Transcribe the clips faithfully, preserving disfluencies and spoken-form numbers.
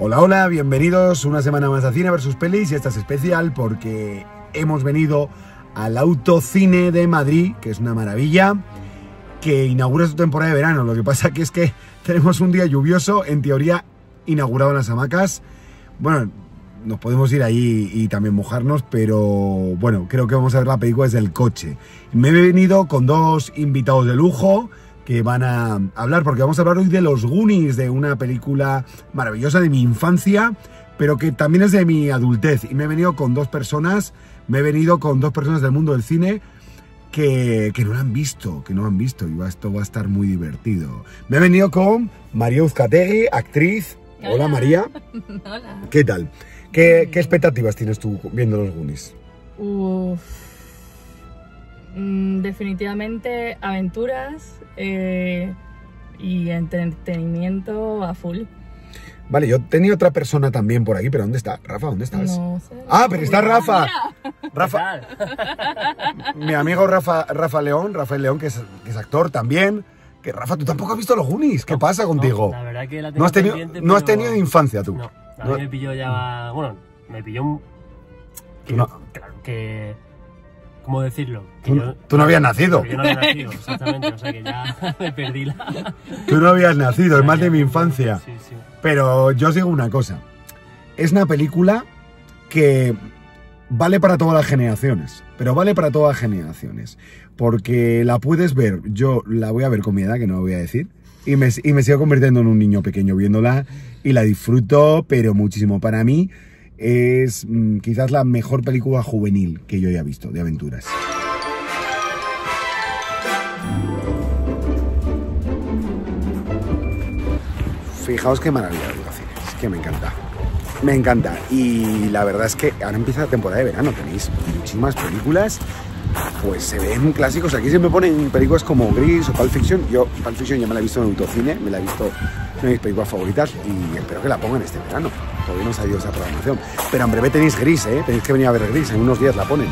Hola, hola, bienvenidos una semana más a Cine versus Pelis, y esta es especial porque hemos venido al Autocine de Madrid, que es una maravilla, que inaugura su temporada de verano. Lo que pasa que es que tenemos un día lluvioso, en teoría inaugurado en las hamacas. Bueno, nos podemos ir ahí y también mojarnos, pero bueno, creo que vamos a ver la película desde el coche. Me he venido con dos invitados de lujo que van a hablar, porque vamos a hablar hoy de Los Goonies, de una película maravillosa de mi infancia, pero que también es de mi adultez. Y me he venido con dos personas, me he venido con dos personas del mundo del cine que, que no lo han visto, que no lo han visto, y va, esto va a estar muy divertido. Me he venido con María Uzcategui, actriz. Hola, Hola María. Hola. ¿Qué tal? ¿Qué, ¿Qué expectativas tienes tú viendo Los Goonies? Uf. Mm, definitivamente aventuras eh, y entretenimiento a full. Vale, yo tenía otra persona también por aquí, pero ¿dónde está? Rafa, ¿dónde estás? No sé. Ah, pero está Rafa. Mira. Rafa. Mi amigo Rafa, Rafa León, Rafael León, que es, que es actor también. Que Rafa, tú tampoco has visto Los Goonies. ¿Qué no, pasa contigo? No, la verdad que la no has tenido, pendiente, no has pero... tenido infancia tú. No, a no. mí me pilló ya... Bueno, me pilló un... Que, no. Claro, que... ¿Cómo decirlo? Que ¿Tú, yo, tú no habías nacido. Yo no había nacido, exactamente. O sea que ya me perdí la... Tú no habías nacido, es más de mi infancia. Sí, sí. Pero yo os digo una cosa. Es una película que vale para todas las generaciones. Pero vale para todas las generaciones. Porque la puedes ver, yo la voy a ver con mi edad, que no lo voy a decir. Y me, y me sigo convirtiendo en un niño pequeño viéndola. Y la disfruto, pero muchísimo. Para mí es mmm, quizás la mejor película juvenil que yo haya visto, de aventuras. Fijaos qué maravilla de cine, es que me encanta, me encanta. Y la verdad es que ahora empieza la temporada de verano, tenéis muchísimas películas, pues se ven clásicos. Aquí siempre ponen películas como Gris o Pulp Fiction. Yo Pulp Fiction ya me la he visto en Autocine, me la he visto, una de mis películas favoritas, y espero que la pongan este verano. Todavía no ha salido esa programación, pero en breve tenéis Gris, ¿eh? Tenéis que venir a ver Gris, en unos días la ponen.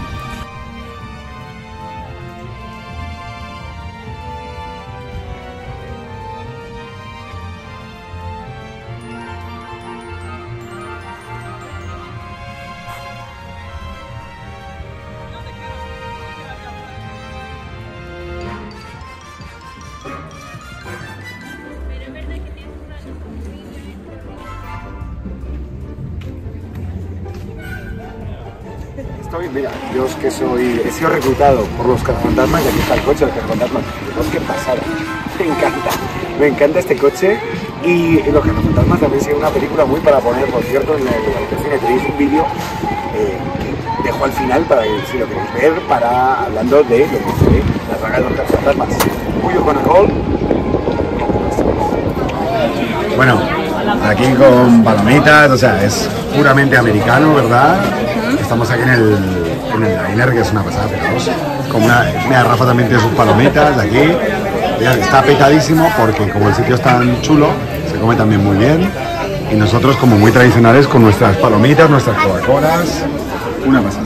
Estoy, mira, yo es que soy, he sido reclutado por los cazafantasmas, y aquí está el coche del cazafantasmas. Fijaos qué pasada, me encanta, me encanta este coche. Y los cazafantasmas también siguen una película muy para poner, por cierto, en el cine tenéis un vídeo eh, que dejo al final para que si lo queréis ver, para hablando de lo que fue la saga de los cazafantasmas. Cuyo con el gol. Bueno, aquí con palomitas, o sea, es puramente americano, ¿verdad? Estamos aquí en el, en el diner, que es una pasada, fijaos. Como una, mira, Rafa también tiene sus palomitas de aquí. Mirad, está petadísimo porque como el sitio es tan chulo, se come también muy bien. Y nosotros como muy tradicionales con nuestras palomitas, nuestras Coca-Colas. Una pasada.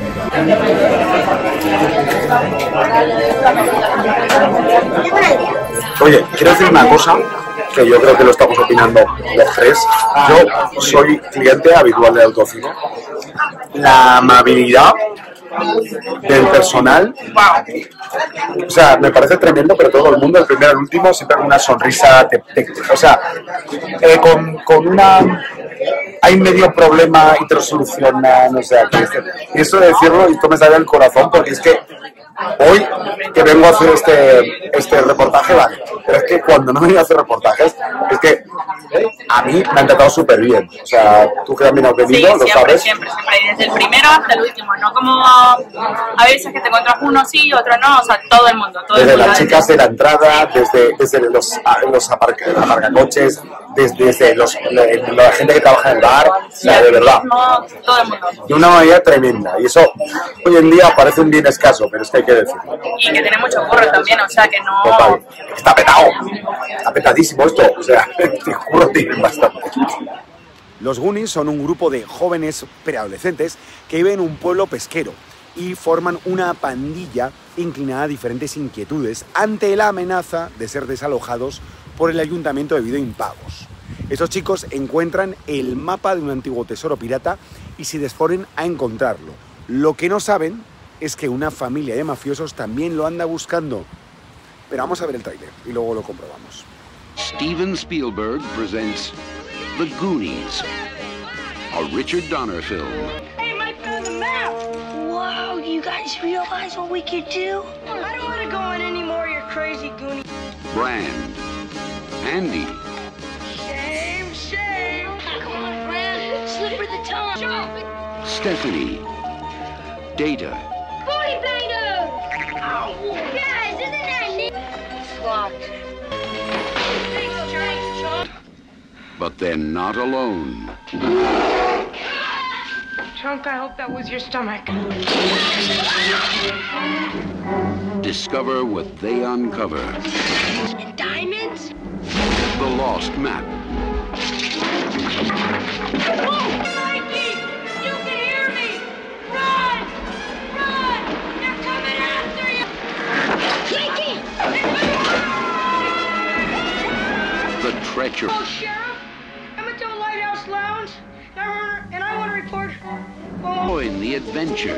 Oye, quiero decir una cosa que yo creo que lo estamos opinando los tres. Yo soy cliente habitual de Autocine. La amabilidad del personal, o sea, me parece tremendo, pero todo el mundo, el primero al último, siempre con una sonrisa, te, te, o sea, eh, con, con una... hay medio problema y te lo solucionan, o sea, que este, y eso de decirlo, y esto me sale del corazón, porque es que hoy que vengo a hacer este, este reportaje, vale, pero es que cuando no vengo a hacer reportajes, es que a mí me han tratado súper bien. O sea, tú que también has venido, sí, lo siempre, sabes. siempre, siempre, desde el primero hasta el último, no como a veces que te encuentras uno sí, otro no, o sea, todo el mundo. Todo Desde el mundo, las chicas de la entrada, desde, desde los, los aparca, aparcacoches, desde, desde los, la, la gente que trabaja en el bar, o sea, de verdad. mismo, todo el mundo. De una manera tremenda. Y eso hoy en día parece un bien escaso, pero es que hay que decirlo. Y que tiene mucho curro también, o sea, que no... Total. Está petado. Está petadísimo esto. O sea, te juro que tienen bastante. Los Goonies son un grupo de jóvenes preadolescentes que viven en un pueblo pesquero y forman una pandilla inclinada a diferentes inquietudes ante la amenaza de ser desalojados por el ayuntamiento debido a impagos. Estos chicos encuentran el mapa de un antiguo tesoro pirata y se disponen a encontrarlo. Lo que no saben es que una familia de mafiosos también lo anda buscando. Pero vamos a ver el tráiler y luego lo comprobamos. Steven Spielberg presents The Goonies, a Richard Donner film. Hey, Mike found the map! Whoa, do you guys realize what we could do? I don't want to go in anymore, you crazy Goonie. Brand, Andy, Shame, shame! Come on, Brand, slipper the tongue. Jump! Stephanie, Data, Forty bangers! Ow! Guys, isn't that neat? It's locked. Thanks, Thanks, Chomp. but they're not alone. Chunk, I hope that was your stomach. Discover what they uncover. And diamonds? The lost map. Oh, Mikey! You can hear me! Run! Run! They're coming after you! Mikey! The treachery. Oh, Sheriff! I'm at the Lighthouse Lounge, and I want to report. Oh. Join the adventure.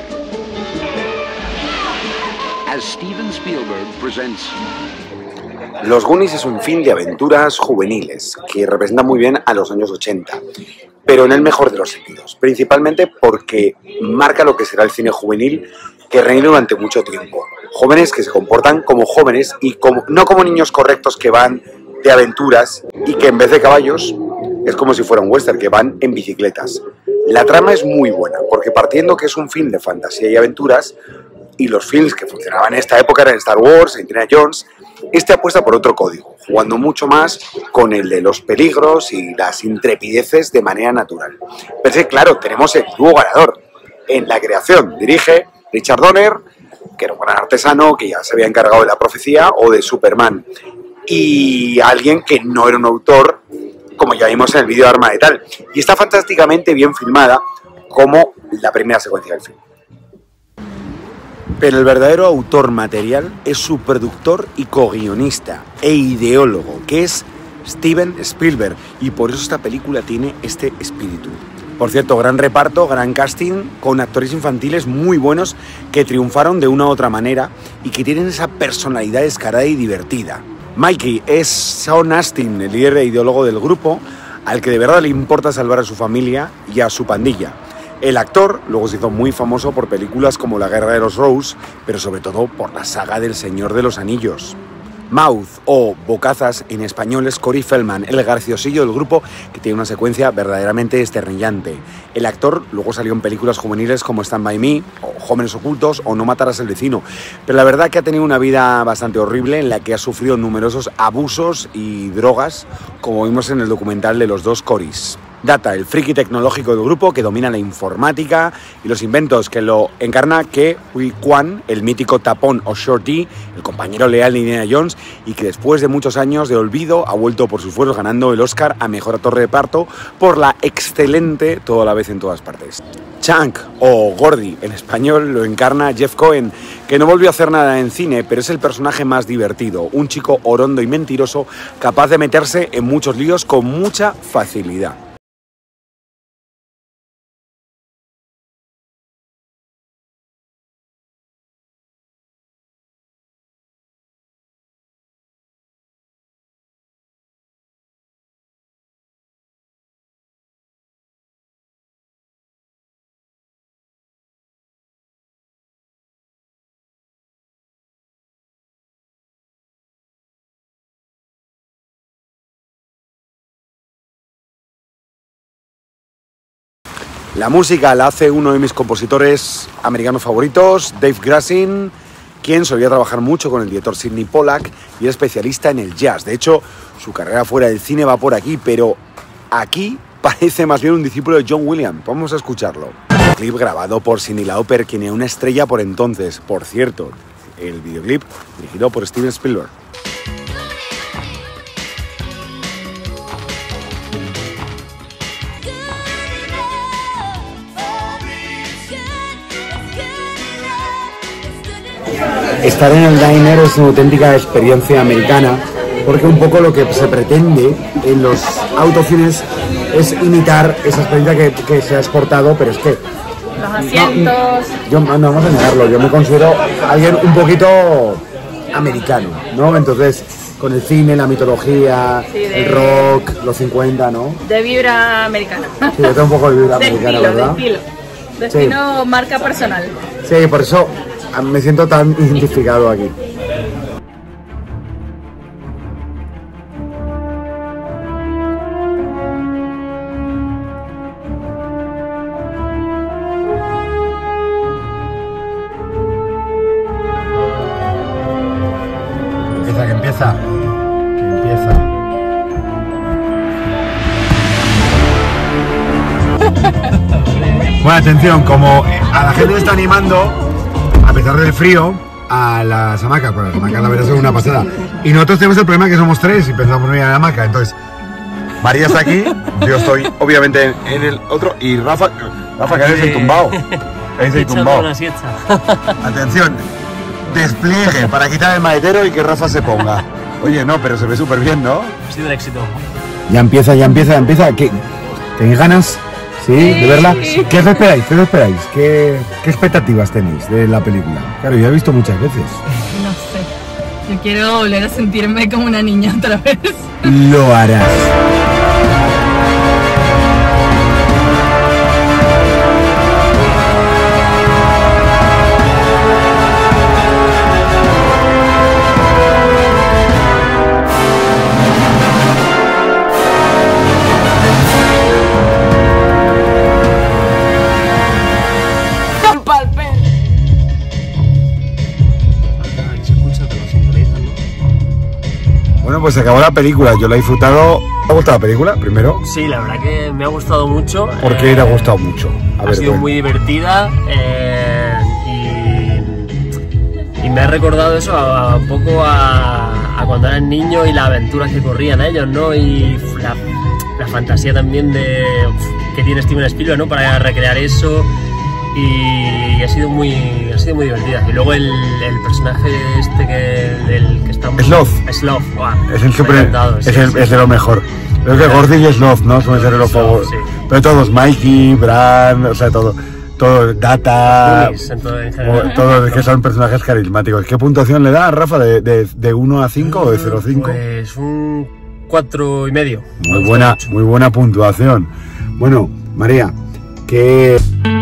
As Steven Spielberg presents Los Goonies es un film de aventuras juveniles que representa muy bien a los años ochenta, pero en el mejor de los sentidos, principalmente porque marca lo que será el cine juvenil que reina durante mucho tiempo. Jóvenes que se comportan como jóvenes y como, no como niños correctos que van de aventuras y que en vez de caballos es como si fuera un western, que van en bicicletas. La trama es muy buena porque, partiendo que es un film de fantasía y aventuras, y los films que funcionaban en esta época eran Star Wars, Indiana Jones, este apuesta por otro código, jugando mucho más con el de los peligros y las intrepideces de manera natural. Pero es que, claro, tenemos el dúo ganador. En la creación dirige Richard Donner, que era un gran artesano que ya se había encargado de La Profecía o de Superman, y alguien que no era un autor, como ya vimos en el vídeo de Arma Letal, y está fantásticamente bien filmada como la primera secuencia del film. Pero el verdadero autor material es su productor y co-guionista e ideólogo, que es Steven Spielberg, y por eso esta película tiene este espíritu. Por cierto, gran reparto, gran casting, con actores infantiles muy buenos que triunfaron de una u otra manera y que tienen esa personalidad descarada y divertida. Mikey es Sean Astin, el líder e ideólogo del grupo, al que de verdad le importa salvar a su familia y a su pandilla. El actor luego se hizo muy famoso por películas como La Guerra de los Rose, pero sobre todo por la saga del Señor de los Anillos. Mouth, o Bocazas en español, es Corey Feldman, el graciosillo del grupo, que tiene una secuencia verdaderamente desternillante. El actor luego salió en películas juveniles como Stand By Me, o Jóvenes Ocultos, o No matarás al vecino, pero la verdad que ha tenido una vida bastante horrible en la que ha sufrido numerosos abusos y drogas, como vimos en el documental de los dos Corys. Data, el friki tecnológico del grupo que domina la informática y los inventos, que lo encarna Ke Huy Quan, el mítico tapón o Shorty, el compañero leal de Indiana Jones, y que después de muchos años de olvido ha vuelto por sus esfuerzos ganando el Oscar a Mejor Actor de Reparto por la excelente Todo a la vez en todas partes. Chunk, o Gordy en español, lo encarna Jeff Cohen, que no volvió a hacer nada en cine, pero es el personaje más divertido, un chico orondo y mentiroso capaz de meterse en muchos líos con mucha facilidad. La música la hace uno de mis compositores americanos favoritos, Dave Grusin, quien solía trabajar mucho con el director Sidney Pollack y es especialista en el jazz. De hecho, su carrera fuera del cine va por aquí, pero aquí parece más bien un discípulo de John Williams. Vamos a escucharlo. Un clip grabado por Cyndi Lauper, quien era una estrella por entonces. Por cierto, el videoclip dirigido por Steven Spielberg. Estar en el diner es una auténtica experiencia americana porque un poco lo que se pretende en los autocines es imitar esa experiencia que, que se ha exportado, pero es que Los asientos. yo no, no vamos a negarlo, yo me considero alguien un poquito americano, ¿no? Entonces, con el cine, la mitología, Sí, de- el rock, los cincuenta, ¿no? De vibra americana. Sí, yo tengo un poco de vibra De americana, estilo, de ¿verdad? estilo. De Sí. estilo marca personal. Sí, por eso ah, me siento tan identificado aquí. Empieza, que empieza. Que empieza. Bueno, atención, como a la gente le está animando, a pesar del frío, a las hamacas, bueno, las hamacas la verdad son una pasada. Y nosotros tenemos el problema que somos tres y pensamos en ir a la hamaca, entonces María está aquí, yo estoy obviamente en, en el otro y Rafa, Rafa que eres el tumbao, eres el Echando tumbao. una siesta. Atención, despliegue para quitar el maletero y que Rafa se ponga. Oye, no, pero se ve súper bien, ¿no? Ha sido un éxito. Ya empieza, ya empieza, ya empieza. ¿Qué, ¿Tenéis ganas? ¿Sí? ¿De verla? ¿Qué os esperáis? ¿Qué os esperáis? ¿Qué, ¿Qué expectativas tenéis de la película? Claro, yo he visto muchas veces. No sé. Yo quiero volver a sentirme como una niña otra vez. Lo harás. Se escucha que lo sintonizan, ¿no? Bueno, pues se acabó la película. Yo la he disfrutado. ¿Te ha gustado la película, primero? Sí, la verdad que me ha gustado mucho. ¿Por qué eh, te ha gustado mucho? A Ha ver, sido bueno. muy divertida eh, y, y me ha recordado eso a, un poco a, a cuando eran niños y las aventuras que corrían ellos, ¿no? Y la, la fantasía también de que tiene Steven Spielberg, ¿no? Para recrear eso. Y ha sido muy, ha sido muy divertida. Y luego el, el personaje este que, el que está muy... Sloth. Sloth, guau, Es el me ha super, encantado, es, sí, el- sí. es de lo mejor. Creo que Gordy y Sloth, ¿no? Suelen ser los Sloth, favoritos. sí. Pero todos, Mikey, Bran, o sea, todo, todo, Data, Goonies, en todo- en o- general. todos que son personajes carismáticos. ¿Qué puntuación le da, Rafa? ¿De, de, de uno a cinco o de cero a cinco? Pues un cuatro y medio. Me Muy gusta buena, mucho. muy buena puntuación. Bueno, María, que...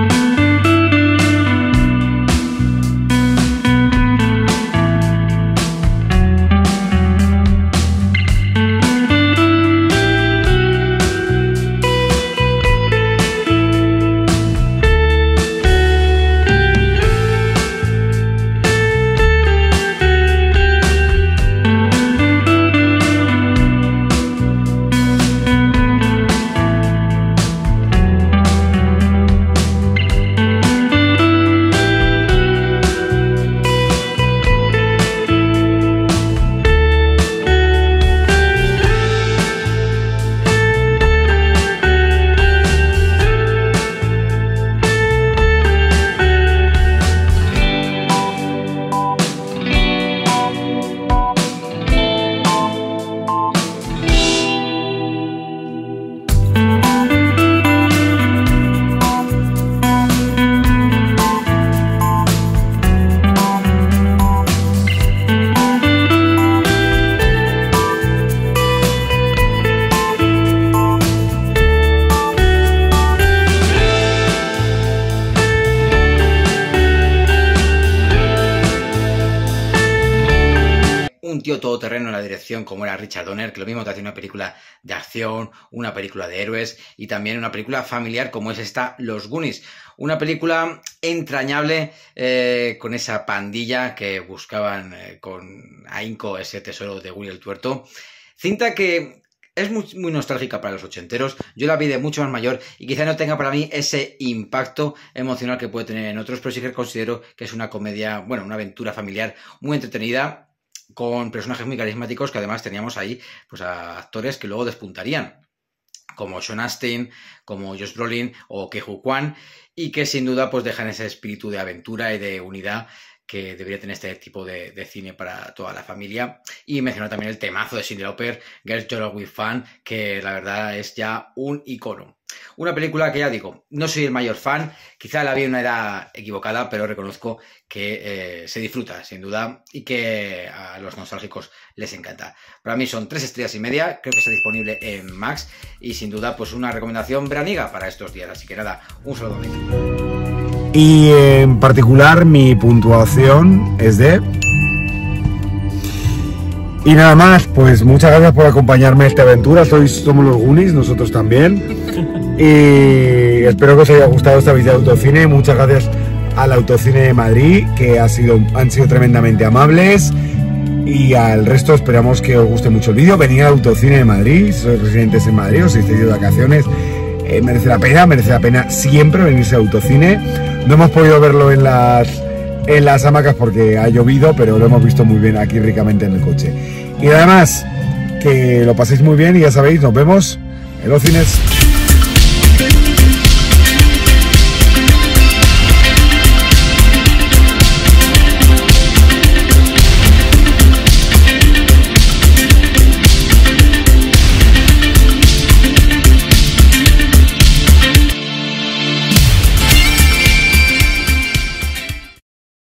Un tío todoterreno en la dirección como era Richard Donner, que lo mismo te hace una película de acción, una película de héroes y también una película familiar como es esta, Los Goonies. Una película entrañable eh, con esa pandilla que buscaban eh, con ahínco ese tesoro de Willy el Tuerto. Cinta que es muy, muy nostálgica para los ochenteros. Yo la vi de mucho más mayor y quizá no tenga para mí ese impacto emocional que puede tener en otros, pero sí que considero que es una comedia, bueno, una aventura familiar muy entretenida, con personajes muy carismáticos que además teníamos ahí pues a actores que luego despuntarían, como Sean Astin, como Josh Brolin o Ke Huy Quan, y que sin duda pues dejan ese espíritu de aventura y de unidad que debería tener este tipo de, de cine para toda la familia. Y mencionar también el temazo de Cyndi Lauper, Girls You're Always Fun, que la verdad es ya un icono. Una película que ya digo, no soy el mayor fan, quizá la vi en una edad equivocada, pero reconozco que eh, se disfruta, sin duda, y que a los nostálgicos les encanta. Para mí son tres estrellas y media, creo que está disponible en Max, y sin duda pues una recomendación veraniega para estos días, así que nada, un saludo mismo. Y en particular mi puntuación es de... Y nada más, pues muchas gracias por acompañarme a esta aventura. Sois, somos los Goonies, nosotros también. Y espero que os haya gustado esta visita de Autocine. Muchas gracias al Autocine de Madrid, que ha sido, han sido tremendamente amables. Y al resto esperamos que os guste mucho el vídeo. Venid al Autocine de Madrid, si sois residentes en Madrid o si estáis de vacaciones. Eh, merece la pena, merece la pena siempre venirse al Autocine. No hemos podido verlo en las... en las hamacas porque ha llovido, pero lo hemos visto muy bien aquí ricamente en el coche. Y además, que lo paséis muy bien y ya sabéis, nos vemos en los cines.